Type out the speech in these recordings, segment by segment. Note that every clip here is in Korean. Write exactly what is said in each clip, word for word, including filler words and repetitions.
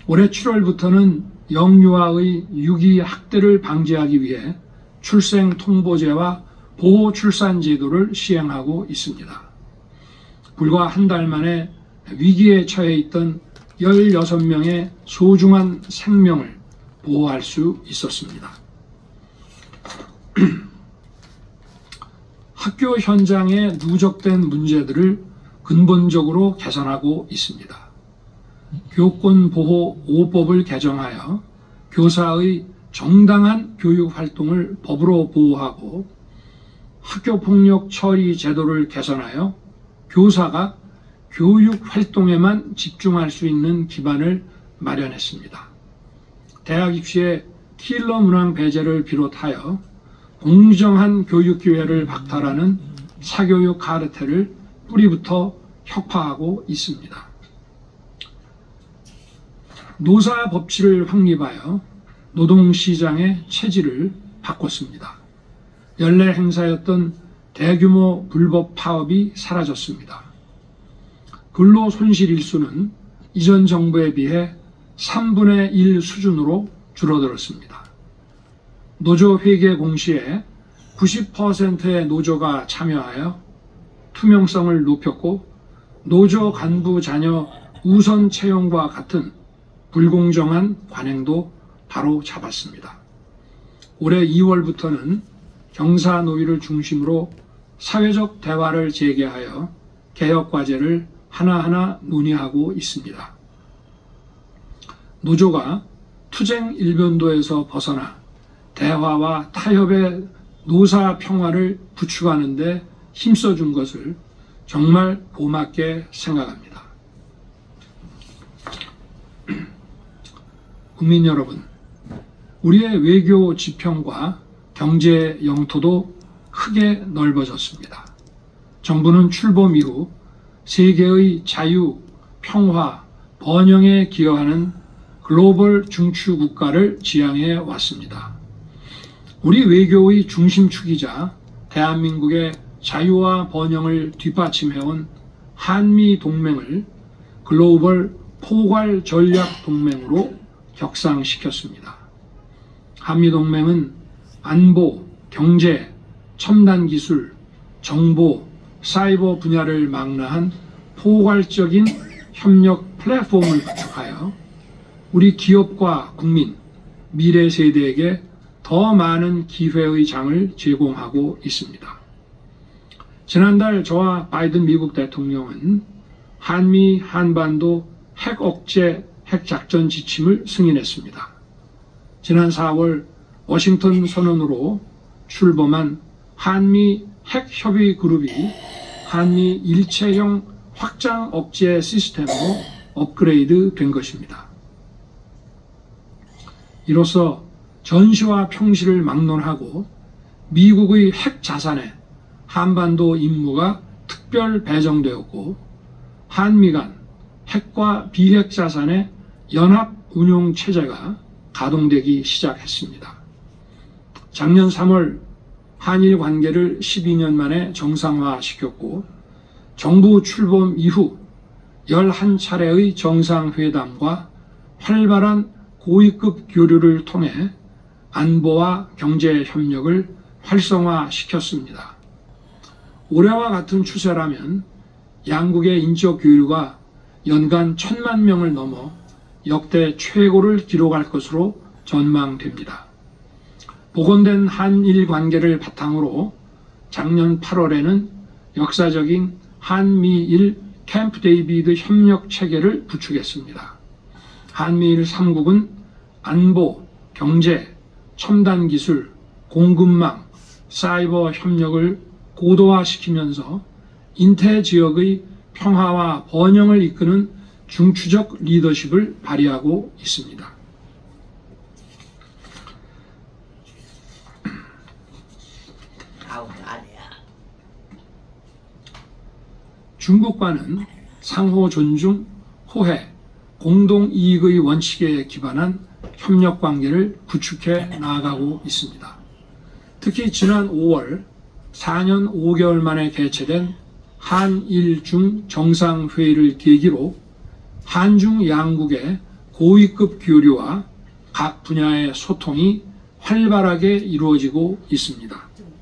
올해 칠월부터는 영유아의 유기 학대를 방지하기 위해 출생통보제와 보호출산제도를 시행하고 있습니다. 불과 한 달 만에 위기에 처해 있던 열여섯 명의 소중한 생명을 보호할 수 있었습니다. 학교 현장에 누적된 문제들을 근본적으로 개선하고 있습니다. 교권보호 오법을 개정하여 교사의 정당한 교육활동을 법으로 보호하고 학교폭력 처리 제도를 개선하여 교사가 교육활동에만 집중할 수 있는 기반을 마련했습니다. 대학 입시의 킬러 문항 배제를 비롯하여 공정한 교육기회를 박탈하는 사교육 카르텔을 뿌리부터 혁파하고 있습니다. 노사 법치를 확립하여 노동시장의 체질을 바꿨습니다. 연례 행사였던 대규모 불법 파업이 사라졌습니다. 근로손실 일수는 이전 정부에 비해 삼분의 일 수준으로 줄어들었습니다. 노조회계 공시에 구십 퍼센트의 노조가 참여하여 투명성을 높였고 노조 간부 자녀 우선 채용과 같은 불공정한 관행도 바로 잡았습니다. 올해 이월부터는 경사노위를 중심으로 사회적 대화를 재개하여 개혁과제를 하나하나 논의하고 있습니다. 노조가 투쟁 일변도에서 벗어나 대화와 타협의 노사 평화를 구축하는 데 힘써준 것을 정말 고맙게 생각합니다. 국민 여러분, 우리의 외교 지평과 경제 영토도 크게 넓어졌습니다. 정부는 출범 이후 세계의 자유, 평화, 번영에 기여하는 글로벌 중추 국가를 지향해 왔습니다. 우리 외교의 중심축이자 대한민국의 자유와 번영을 뒷받침해온 한미 동맹을 글로벌 포괄 전략 동맹으로 격상시켰습니다. 한미 동맹은 안보, 경제, 첨단 기술, 정보, 사이버 분야를 망라한 포괄적인 협력 플랫폼을 구축하여 우리 기업과 국민, 미래 세대에게 더 많은 기회의 장을 제공하고 있습니다. 지난달 저와 바이든 미국 대통령은 한미 한반도 핵 억제 핵 작전 지침을 승인했습니다. 지난 사월 워싱턴 선언으로 출범한 한미 핵 협의 그룹이 한미 일체형 확장 억제 시스템으로 업그레이드 된 것입니다. 이로써 전시와 평시를 막론하고 미국의 핵 자산에 한반도 임무가 특별 배정되었고 한미 간 핵과 비핵 자산의 연합 운용 체제가 가동되기 시작했습니다. 작년 삼월 한일 관계를 십이 년 만에 정상화시켰고 정부 출범 이후 열한 차례의 정상회담과 활발한 고위급 교류를 통해 안보와 경제 협력을 활성화시켰습니다. 올해와 같은 추세라면 양국의 인적 교류가 연간 천만 명을 넘어 역대 최고를 기록할 것으로 전망됩니다. 복원된 한일 관계를 바탕으로 작년 팔월에는 역사적인 한미일 캠프 데이비드 협력 체계를 구축했습니다. 한미일 삼국은 안보, 경제, 첨단 기술, 공급망, 사이버 협력을 고도화시키면서 인태 지역의 평화와 번영을 이끄는 중추적 리더십을 발휘하고 있습니다. 중국과는 상호 존중, 호혜, 공동 이익의 원칙에 기반한 협력 관계를 구축해 나아가고 있습니다. 특히 지난 오월 사 년 오 개월 만에 개최된 한일 중 정상회의를 계기로 한중 양국의 고위급 교류와 각 분야의 소통이 활발하게 이루어지고 있습니다.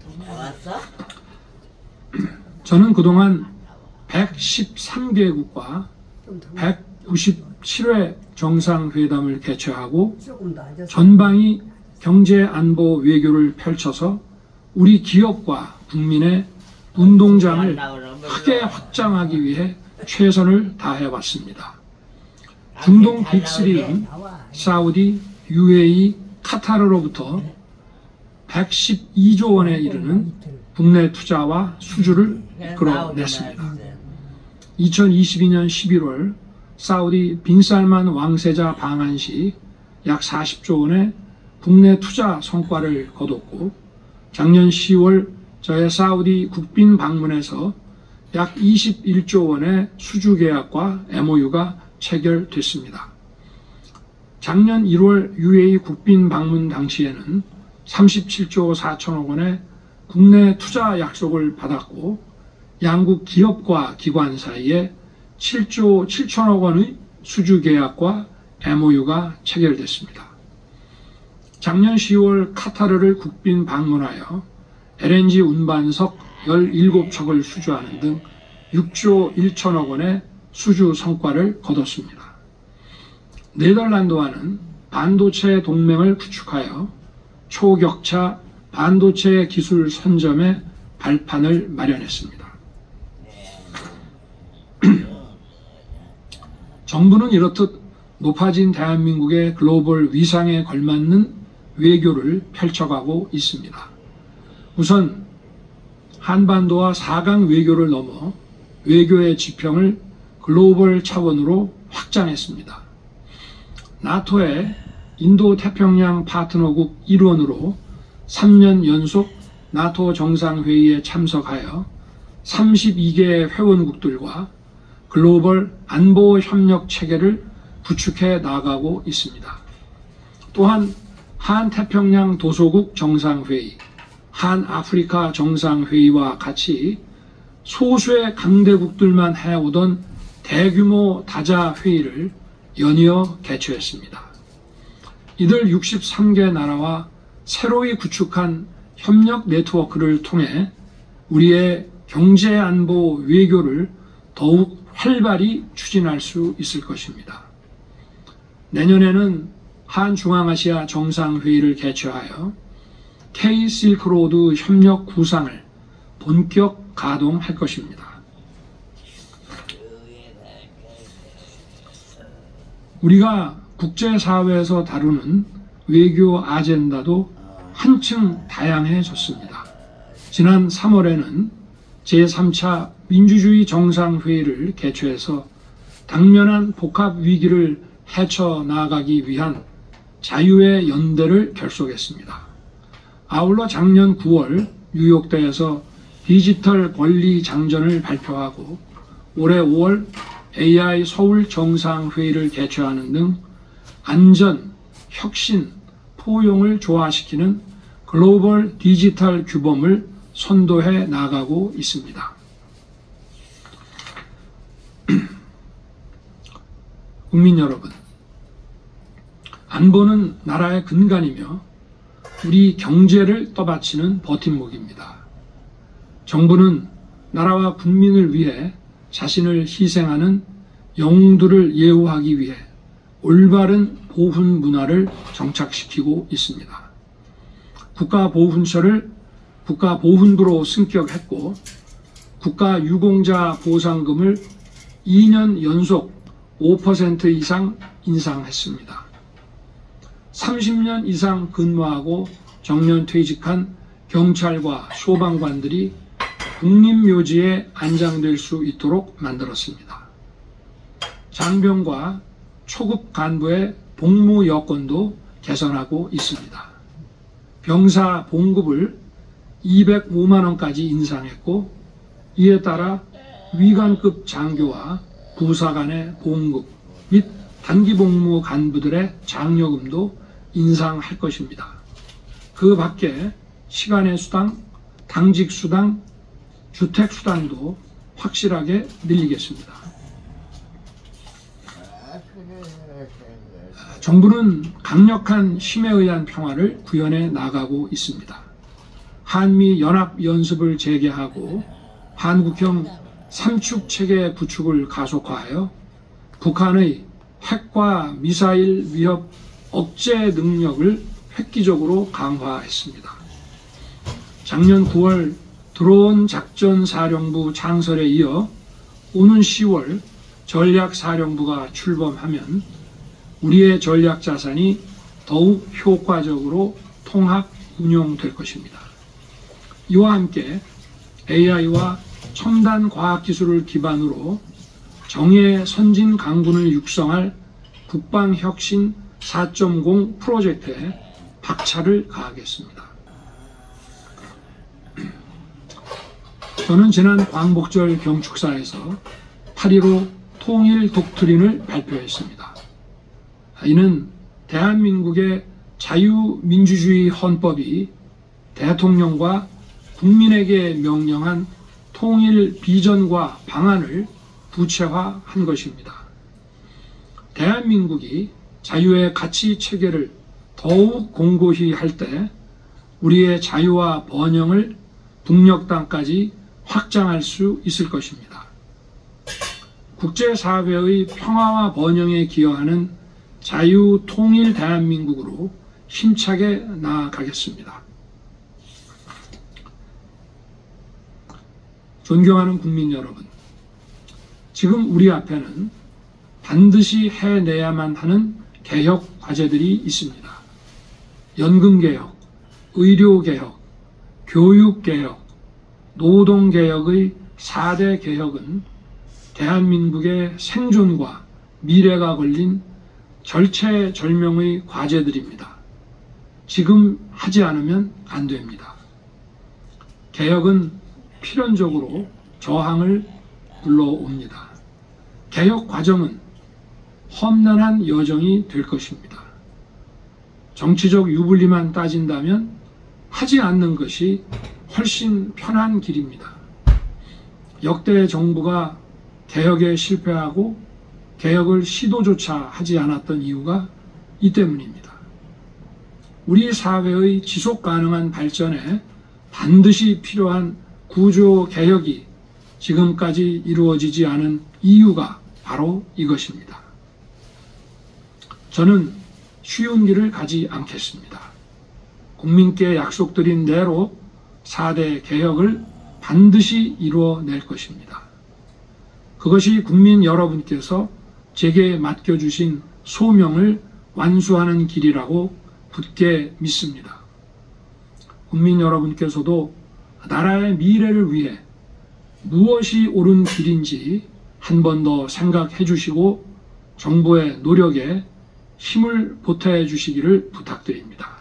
저는 그동안 백십삼 개국과 백구십칠 회 정상회담을 개최하고 전방위 경제안보 외교를 펼쳐서 우리 기업과 국민의 운동장을 크게 확장하기 위해 최선을 다해왔습니다. 중동 빅삼인 사우디, 유에이이, 카타르로부터 백십이조 원에 이르는 국내 투자와 수주를 이끌어냈습니다. 이천이십이 년 십일월 사우디 빈살만 왕세자 방한 시 약 사십조 원의 국내 투자 성과를 거뒀고, 작년 시월 저의 사우디 국빈 방문에서 약 이십일조 원의 수주 계약과 엠오유가 체결됐습니다. 작년 일월 유에이이 국빈 방문 당시에는 삼십칠조 사천억 원의 국내 투자 약속을 받았고, 양국 기업과 기관 사이에 칠조 칠천억 원의 수주 계약과 엠오유가 체결됐습니다. 작년 시월 카타르를 국빈 방문하여 엘엔지 운반석 열일곱 척을 수주하는 등 육조 일천억 원의 수주 성과를 거뒀습니다. 네덜란드와는 반도체 동맹을 구축하여 초격차 반도체 기술 선점의 발판을 마련했습니다. 정부는 이렇듯 높아진 대한민국의 글로벌 위상에 걸맞는 외교를 펼쳐가고 있습니다. 우선 한반도와 사강 외교를 넘어 외교의 지평을 글로벌 차원으로 확장했습니다. 나토의 인도태평양 파트너국 일원으로 삼 년 연속 나토 정상회의에 참석하여 삼십이 개 회원국들과 글로벌 안보 협력 체계를 구축해 나가고 있습니다. 또한 한태평양 도서국 정상회의, 한아프리카 정상회의와 같이 소수의 강대국들만 해오던 대규모 다자회의를 연이어 개최했습니다. 이들 육십삼 개 나라와 새로이 구축한 협력 네트워크를 통해 우리의 경제안보 외교를 더욱 활발히 추진할 수 있을 것입니다. 내년에는 한중앙아시아 정상회의를 개최하여 K-실크로드 협력 구상을 본격 가동할 것입니다. 우리가 국제사회에서 다루는 외교 아젠다도 한층 다양해졌습니다. 지난 삼월에는 제삼 차 민주주의 정상회의를 개최해서 당면한 복합 위기를 헤쳐나가기 위한 자유의 연대를 결속했습니다. 아울러 작년 구월 뉴욕대에서 디지털 권리 장전을 발표하고 올해 오월 에이아이 서울 정상회의를 개최하는 등 안전, 혁신, 포용을 조화시키는 글로벌 디지털 규범을 선도해 나가고 있습니다. 국민 여러분, 안보는 나라의 근간이며 우리 경제를 떠받치는 버팀목입니다. 정부는 나라와 국민을 위해 자신을 희생하는 영웅들을 예우하기 위해 올바른 보훈 문화를 정착시키고 있습니다. 국가보훈처를 국가보훈부로 승격했고 국가유공자 보상금을 이 년 연속 오 퍼센트 이상 인상했습니다. 삼십 년 이상 근무하고 정년 퇴직한 경찰과 소방관들이 국립묘지에 안장될 수 있도록 만들었습니다. 장병과 초급 간부의 복무 여건도 개선하고 있습니다. 병사 봉급을 이백오만 원까지 인상했고 이에 따라 위관급 장교와 부사관의 봉급 및 단기복무 간부들의 장려금도 인상할 것입니다. 그 밖에 시간의 수당, 당직 수당, 주택 수당도 확실하게 늘리겠습니다. 정부는 강력한 힘에 의한 평화를 구현해 나가고 있습니다. 한미 연합 연습을 재개하고 한국형 삼축 체계 구축을 가속화하여 북한의 핵과 미사일 위협 억제 능력을 획기적으로 강화했습니다. 작년 구월 드론 작전사령부 창설에 이어 오는 시월 전략사령부가 출범하면 우리의 전략자산이 더욱 효과적으로 통합 운용될 것입니다. 이와 함께 에이아이와 첨단 과학기술을 기반으로 정예 선진 강군을 육성할 국방혁신 사 점 공 프로젝트에 박차를 가하겠습니다. 저는 지난 광복절 경축사에서 팔 일오 통일 독트린을 발표했습니다. 이는 대한민국의 자유민주주의 헌법이 대통령과 국민에게 명령한 통일 비전과 방안을 구체화한 것입니다. 대한민국이 자유의 가치 체계를 더욱 공고히 할 때 우리의 자유와 번영을 북녘 땅까지 확장할 수 있을 것입니다. 국제사회의 평화와 번영에 기여하는 자유 통일 대한민국으로 힘차게 나아가겠습니다. 존경하는 국민 여러분, 지금 우리 앞에는 반드시 해내야만 하는 개혁 과제들이 있습니다. 연금개혁, 의료개혁, 교육개혁, 노동개혁의 사 대 개혁은 대한민국의 생존과 미래가 걸린 절체절명의 과제들입니다. 지금 하지 않으면 안 됩니다. 개혁은 필연적으로 저항을 불러옵니다. 개혁 과정은 험난한 여정이 될 것입니다. 정치적 유불리만 따진다면 하지 않는 것이 훨씬 편한 길입니다. 역대 정부가 개혁에 실패하고 개혁을 시도조차 하지 않았던 이유가 이 때문입니다. 우리 사회의 지속 가능한 발전에 반드시 필요한 구조 개혁이 지금까지 이루어지지 않은 이유가 바로 이것입니다. 저는 쉬운 길을 가지 않겠습니다. 국민께 약속드린 대로 사 대 개혁을 반드시 이루어낼 것입니다. 그것이 국민 여러분께서 제게 맡겨주신 소명을 완수하는 길이라고 굳게 믿습니다. 국민 여러분께서도 나라의 미래를 위해 무엇이 옳은 길인지 한 번 더 생각해 주시고 정부의 노력에 힘을 보태 주시기를 부탁드립니다.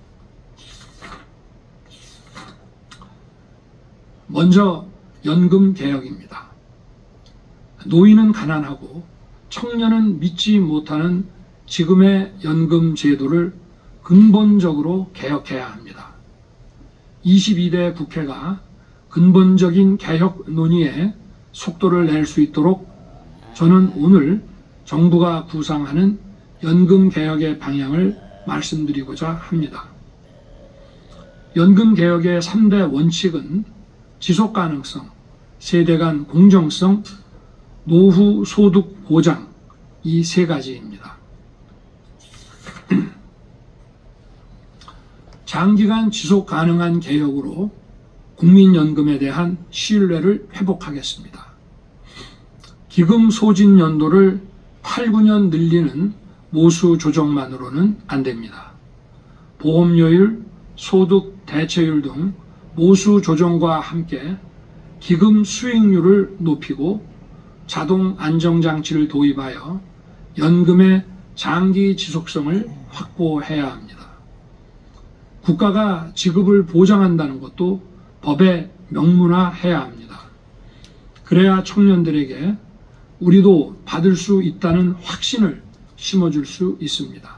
먼저 연금 개혁입니다. 노인은 가난하고 청년은 믿지 못하는 지금의 연금 제도를 근본적으로 개혁해야 합니다. 이십이 대 국회가 근본적인 개혁 논의에 속도를 낼 수 있도록 저는 오늘 정부가 구상하는 연금 개혁의 방향을 말씀드리고자 합니다. 연금 개혁의 삼 대 원칙은 지속 가능성, 세대 간 공정성, 노후 소득 보장, 이 세 가지입니다. 장기간 지속 가능한 개혁으로 국민연금에 대한 신뢰를 회복하겠습니다. 기금 소진 연도를 팔, 구 년 늘리는 모수 조정만으로는 안 됩니다. 보험료율, 소득 대체율 등 모수 조정과 함께 기금 수익률을 높이고 자동 안정장치를 도입하여 연금의 장기 지속성을 확보해야 합니다. 국가가 지급을 보장한다는 것도 법에 명문화해야 합니다. 그래야 청년들에게 우리도 받을 수 있다는 확신을 심어줄 수 있습니다.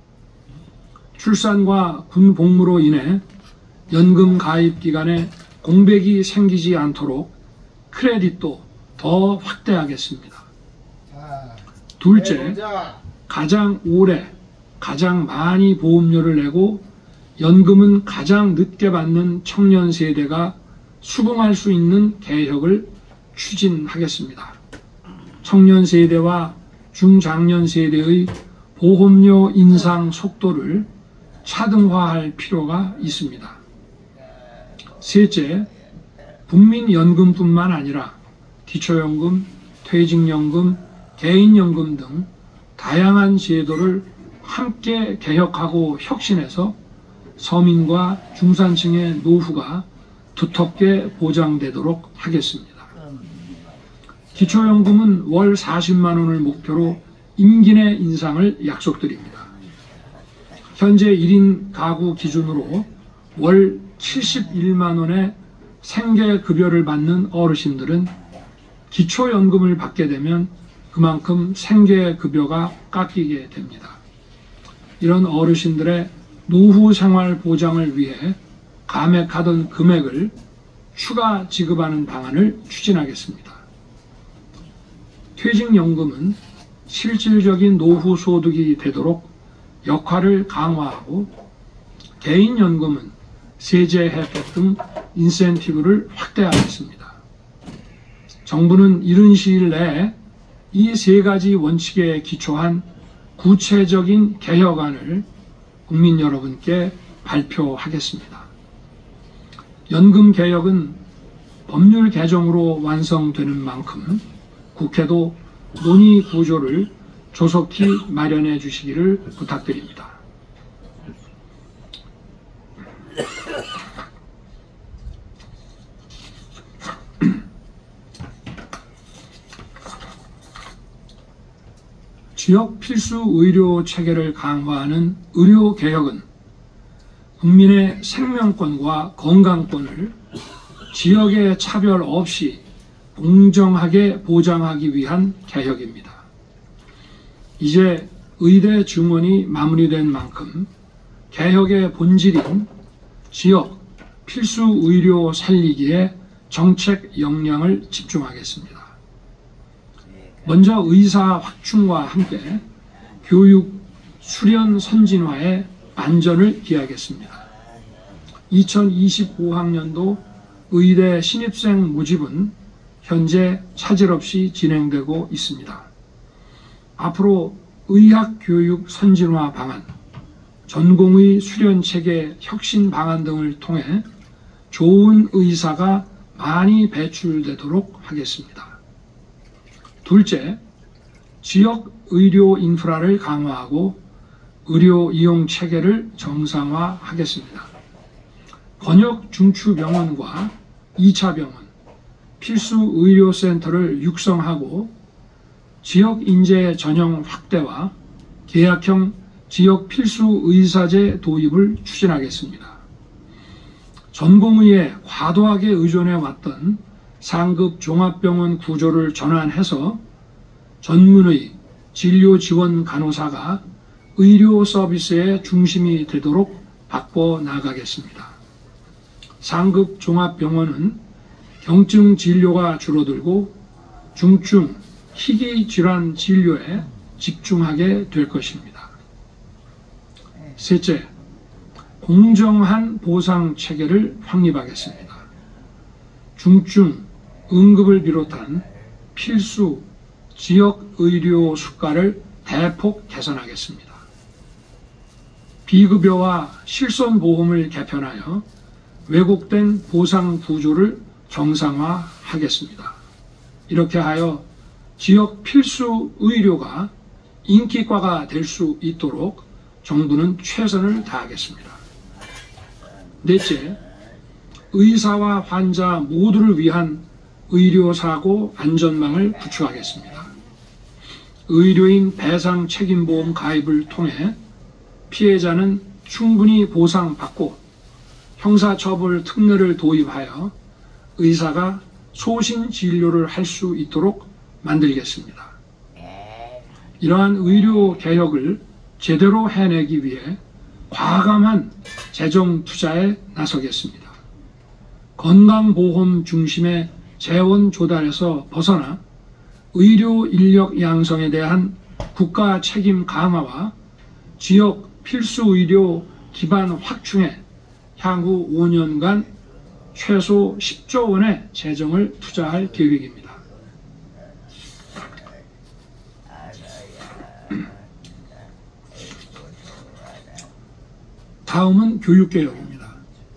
출산과 군 복무로 인해 연금 가입 기간에 공백이 생기지 않도록 크레딧도 더 확대하겠습니다. 둘째, 가장 오래 가장 많이 보험료를 내고 연금은 가장 늦게 받는 청년 세대가 수긍할 수 있는 개혁을 추진하겠습니다. 청년 세대와 중장년 세대의 보험료 인상 속도를 차등화할 필요가 있습니다. 셋째, 국민연금뿐만 아니라 기초연금, 퇴직연금, 개인연금 등 다양한 제도를 함께 개혁하고 혁신해서 서민과 중산층의 노후가 두텁게 보장되도록 하겠습니다. 기초연금은 월 사십만 원을 목표로 임기 내 인상을 약속드립니다. 현재 일 인 가구 기준으로 월 칠십일만 원의 생계급여를 받는 어르신들은 기초연금을 받게 되면 그만큼 생계급여가 깎이게 됩니다. 이런 어르신들의 노후 생활 보장을 위해 감액하던 금액을 추가 지급하는 방안을 추진하겠습니다. 퇴직연금은 실질적인 노후 소득이 되도록 역할을 강화하고 개인연금은 세제 혜택 등 인센티브를 확대하겠습니다. 정부는 이른 시일 내에 이 세 가지 원칙에 기초한 구체적인 개혁안을 국민 여러분께 발표하겠습니다. 연금 개혁은 법률 개정으로 완성되는 만큼 국회도 논의 구조를 조속히 마련해 주시기를 부탁드립니다. 지역 필수 의료 체계를 강화하는 의료 개혁은 국민의 생명권과 건강권을 지역의 차별 없이 공정하게 보장하기 위한 개혁입니다. 이제 의대 증원이 마무리된 만큼 개혁의 본질인 지역 필수 의료 살리기에 정책 역량을 집중하겠습니다. 먼저 의사 확충과 함께 교육 수련 선진화에 만전을 기하겠습니다. 이천이십오 학년도 의대 신입생 모집은 현재 차질 없이 진행되고 있습니다. 앞으로 의학교육 선진화 방안, 전공의 수련체계 혁신 방안 등을 통해 좋은 의사가 많이 배출되도록 하겠습니다. 둘째, 지역 의료 인프라를 강화하고 의료 이용 체계를 정상화하겠습니다. 권역 중추병원과 이 차 병원, 필수 의료센터를 육성하고 지역 인재 전형 확대와 계약형 지역 필수 의사제 도입을 추진하겠습니다. 전공의에 과도하게 의존해 왔던 상급 종합병원 구조를 전환해서 전문의, 진료 지원 간호사가 의료 서비스의 중심이 되도록 바꿔 나가겠습니다. 상급 종합병원은 경증 진료가 줄어들고 중증, 희귀 질환 진료에 집중하게 될 것입니다. 셋째, 공정한 보상 체계를 확립하겠습니다. 중증, 응급을 비롯한 필수 지역 의료 수가를 대폭 개선하겠습니다. 비급여와 실손보험을 개편하여 왜곡된 보상 구조를 정상화하겠습니다. 이렇게 하여 지역 필수 의료가 인기과가 될 수 있도록 정부는 최선을 다하겠습니다. 넷째, 의사와 환자 모두를 위한 의료사고 안전망을 구축하겠습니다. 의료인 배상 책임보험 가입을 통해 피해자는 충분히 보상받고 형사처벌 특례를 도입하여 의사가 소신 진료를 할 수 있도록 만들겠습니다. 이러한 의료 개혁을 제대로 해내기 위해 과감한 재정 투자에 나서겠습니다. 건강보험 중심의 재원 조달에서 벗어나 의료 인력 양성에 대한 국가 책임 강화와 지역 필수 의료 기반 확충에 향후 오 년간 최소 십조 원의 재정을 투자할 계획입니다. 다음은 교육개혁입니다.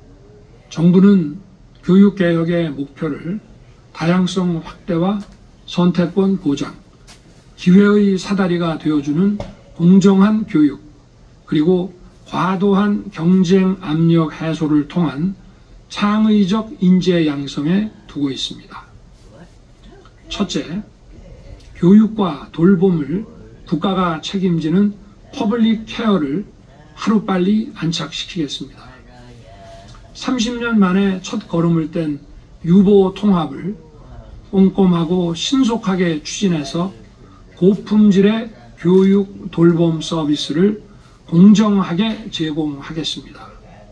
정부는 교육개혁의 목표를 다양성 확대와 선택권 보장, 기회의 사다리가 되어주는 공정한 교육, 그리고 과도한 경쟁 압력 해소를 통한 창의적 인재 양성에 두고 있습니다. 첫째, 교육과 돌봄을 국가가 책임지는 퍼블릭 케어를 하루빨리 안착시키겠습니다. 삼십 년 만에 첫 걸음을 뗀 유보 통합을 꼼꼼하고 신속하게 추진해서 고품질의 교육 돌봄 서비스를 공정하게 제공하겠습니다.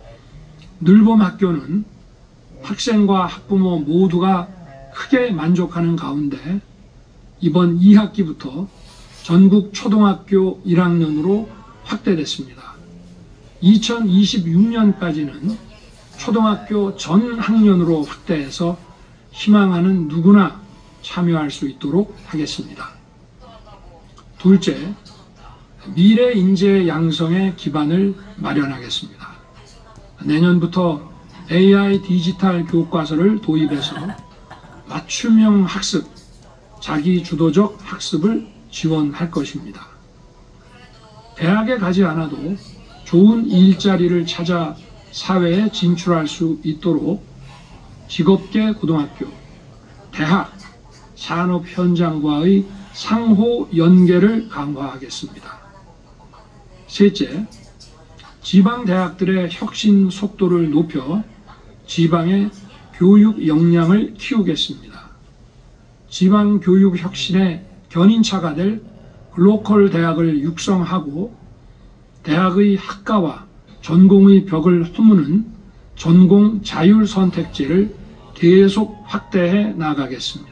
늘봄 학교는 학생과 학부모 모두가 크게 만족하는 가운데 이번 이 학기부터 전국 초등학교 일 학년으로 확대됐습니다. 이천이십육 년까지는 초등학교 전 학년으로 확대해서 희망하는 누구나 참여할 수 있도록 하겠습니다. 둘째, 미래 인재 양성의 기반을 마련하겠습니다. 내년부터 에이아이 디지털 교과서를 도입해서 맞춤형 학습, 자기 주도적 학습을 지원할 것입니다. 대학에 가지 않아도 좋은 일자리를 찾아 사회에 진출할 수 있도록 직업계 고등학교, 대학, 산업 현장과의 상호 연계를 강화하겠습니다. 셋째, 지방 대학들의 혁신 속도를 높여 지방의 교육 역량을 키우겠습니다. 지방 교육 혁신의 견인차가 될 로컬 대학을 육성하고 대학의 학과와 전공의 벽을 허무는 전공 자율 선택제를 계속 확대해 나가겠습니다.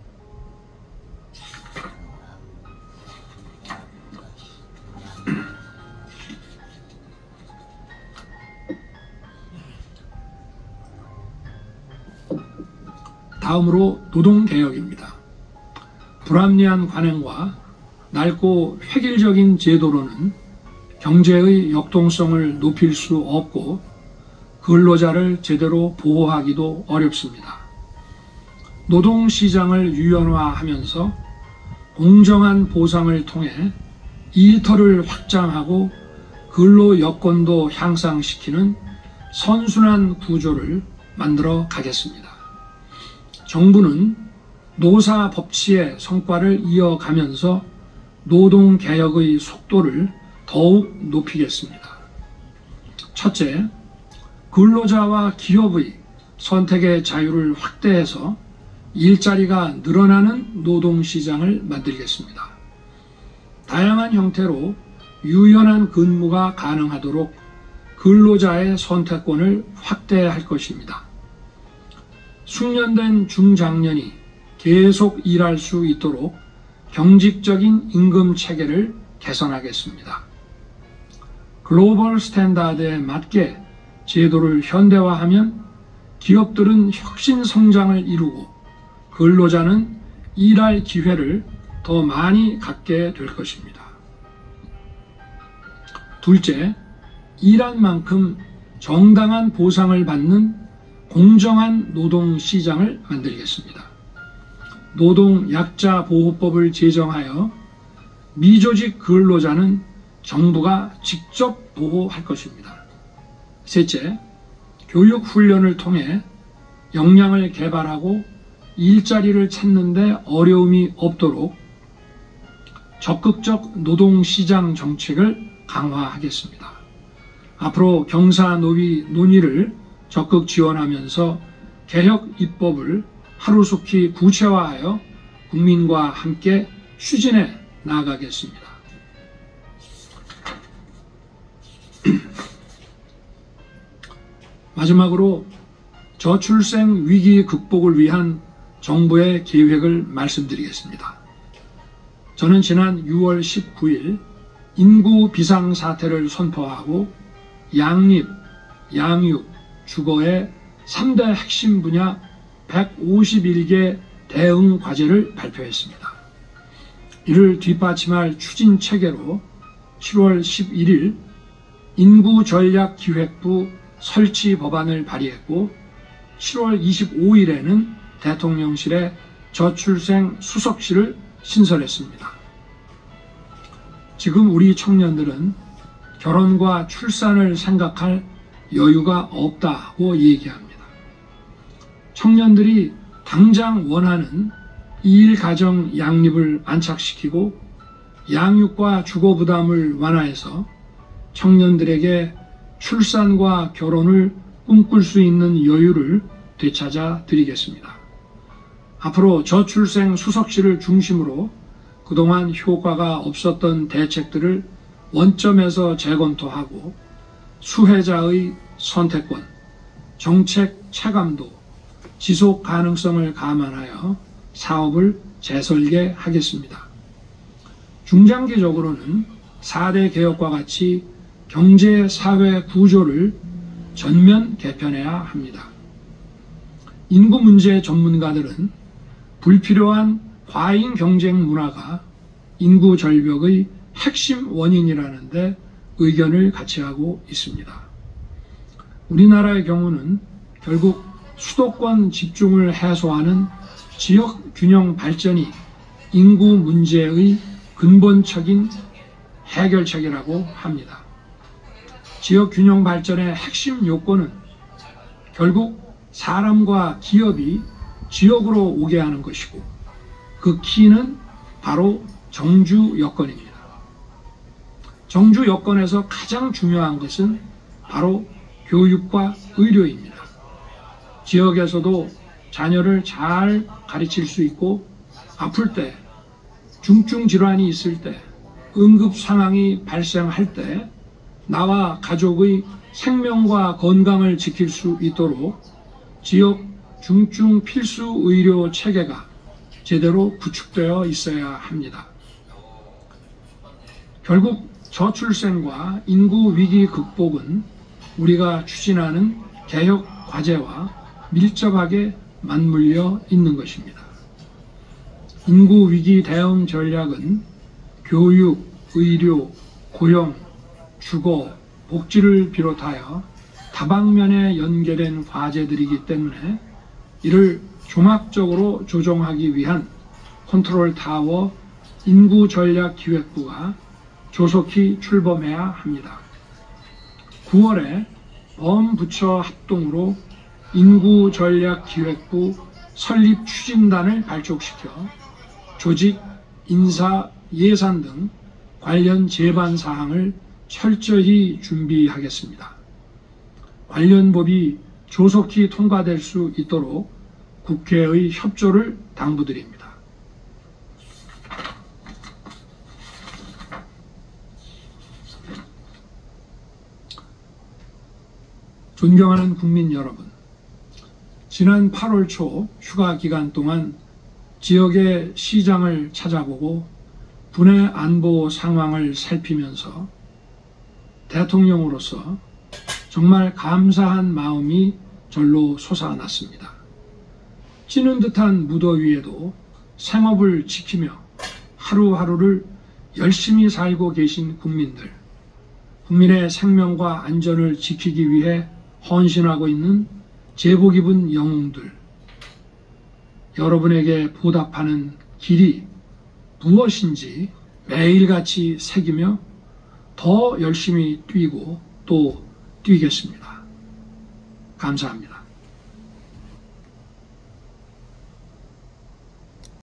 다음으로 노동개혁입니다. 불합리한 관행과 낡고 획일적인 제도로는 경제의 역동성을 높일 수 없고 근로자를 제대로 보호하기도 어렵습니다. 노동시장을 유연화하면서 공정한 보상을 통해 일터를 확장하고 근로 여건도 향상시키는 선순환 구조를 만들어 가겠습니다. 정부는 노사 법치의 성과를 이어가면서 노동개혁의 속도를 더욱 높이겠습니다. 첫째, 근로자와 기업의 선택의 자유를 확대해서 일자리가 늘어나는 노동시장을 만들겠습니다. 다양한 형태로 유연한 근무가 가능하도록 근로자의 선택권을 확대할 것입니다. 숙련된 중장년이 계속 일할 수 있도록 경직적인 임금 체계를 개선하겠습니다. 글로벌 스탠다드에 맞게 제도를 현대화하면 기업들은 혁신 성장을 이루고 근로자는 일할 기회를 더 많이 갖게 될 것입니다. 둘째, 일한 만큼 정당한 보상을 받는 공정한 노동시장을 만들겠습니다. 노동약자보호법을 제정하여 미조직 근로자는 정부가 직접 보호할 것입니다. 셋째, 교육훈련을 통해 역량을 개발하고 일자리를 찾는 데 어려움이 없도록 적극적 노동시장 정책을 강화하겠습니다. 앞으로 경사노위 논의를 적극 지원하면서 개혁 입법을 하루속히 구체화하여 국민과 함께 추진해 나아가겠습니다. 마지막으로 저출생 위기 극복을 위한 정부의 계획을 말씀드리겠습니다. 저는 지난 유월 십구일 인구 비상사태를 선포하고 양립, 양육, 주거의 삼 대 핵심 분야 백오십일 개 대응 과제를 발표했습니다. 이를 뒷받침할 추진 체계로 칠월 십일일 인구전략기획부 설치 법안을 발의했고 칠월 이십오일에는 대통령실에 저출생 수석실을 신설했습니다. 지금 우리 청년들은 결혼과 출산을 생각할 여유가 없다고 얘기합니다. 청년들이 당장 원하는 이일가정 양립을 안착시키고 양육과 주거 부담을 완화해서 청년들에게 출산과 결혼을 꿈꿀 수 있는 여유를 되찾아 드리겠습니다. 앞으로 저출생 수석실을 중심으로 그동안 효과가 없었던 대책들을 원점에서 재검토하고 수혜자의 선택권, 정책 체감도, 지속 가능성을 감안하여 사업을 재설계하겠습니다. 중장기적으로는 사 대 개혁과 같이 경제, 사회 구조를 전면 개편해야 합니다. 인구 문제 전문가들은 불필요한 과잉 경쟁 문화가 인구 절벽의 핵심 원인이라는데 의견을 같이 하고 있습니다. 우리나라의 경우는 결국 수도권 집중을 해소하는 지역 균형 발전이 인구 문제의 근본적인 해결책이라고 합니다. 지역 균형 발전의 핵심 요건은 결국 사람과 기업이 지역으로 오게 하는 것이고 그 키는 바로 정주 여건입니다. 정주 여건에서 가장 중요한 것은 바로 교육과 의료입니다. 지역에서도 자녀를 잘 가르칠 수 있고 아플 때, 중증 질환이 있을 때, 응급 상황이 발생할 때 나와 가족의 생명과 건강을 지킬 수 있도록 지역 중증 필수 의료 체계가 제대로 구축되어 있어야 합니다. 결국 저출생과 인구 위기 극복은 우리가 추진하는 개혁 과제와 밀접하게 맞물려 있는 것입니다. 인구 위기 대응 전략은 교육, 의료, 고용, 주거, 복지를 비롯하여 다방면에 연계된 과제들이기 때문에 이를 종합적으로 조정하기 위한 컨트롤 타워 인구전략기획부가 조속히 출범해야 합니다. 구월에 범부처 합동으로 인구전략기획부 설립 추진단을 발족시켜 조직, 인사, 예산 등 관련 제반 사항을 철저히 준비하겠습니다. 관련 법이 조속히 통과될 수 있도록 국회의 협조를 당부드립니다. 존경하는 국민 여러분, 지난 팔월 초 휴가 기간 동안 지역의 시장을 찾아보고 분해 안보 상황을 살피면서 대통령으로서 정말 감사한 마음이 절로 솟아났습니다. 찌는 듯한 무더위에도 생업을 지키며 하루하루를 열심히 살고 계신 국민들, 국민의 생명과 안전을 지키기 위해 헌신하고 있는 제복 입은 영웅들, 여러분에게 보답하는 길이 무엇인지 매일같이 새기며 더 열심히 뛰고 또 뛰겠습니다. 감사합니다.